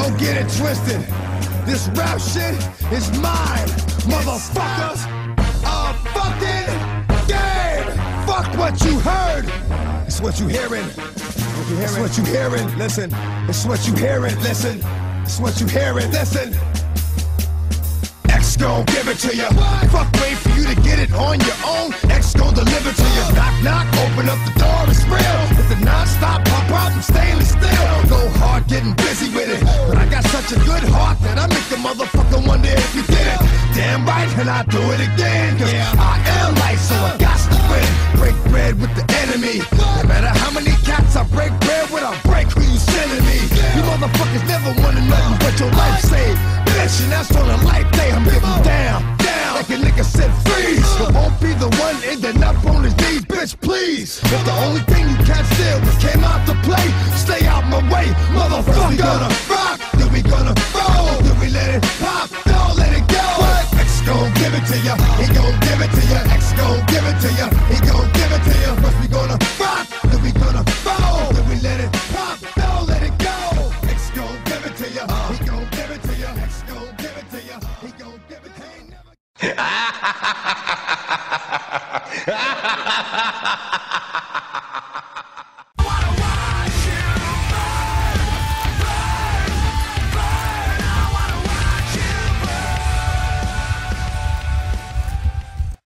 Don't get it twisted. This rap shit is mine, motherfuckers. A fucking game. Fuck what you heard. It's what you hearing. It's what you hearing. Listen. It's what you hearing. Listen. It's what you hearing. Listen. X gon' give it to you. Fuck, wait for you to get it on your own. X gon' deliver to you. Knock, knock, open up the door, it's real. With the non-stop pop out and stainless steel. Go hard, getting busy with it. But I got such a good heart that I make the motherfucker wonder if you did it. Damn right, and I do it again. Cause I am life, so I got to win. Break bread with the enemy. No matter how many cats I break bread with, I break who you sending me. You motherfuckers never wanted nothing but your life saved. Bitch, and that's on a life day. I'm getting down, down, like a nigga said freeze. But won't be the one ending up on his knees, bitch, please. If the only thing you can't steal was came out to play, stay out my way, motherfucker. We gonna rock, then we gonna roll, then we let it pop, don't let it go. X gon' give it to ya, he gon' give it to ya. X gon' give it to ya, he gon' give it to ya. First we gonna rock, then we gonna roll, then we let it pop, don't let it go. X gon' give it to ya, he gon' give it to ya. X gon' give it to ya, he gon' give it to ya.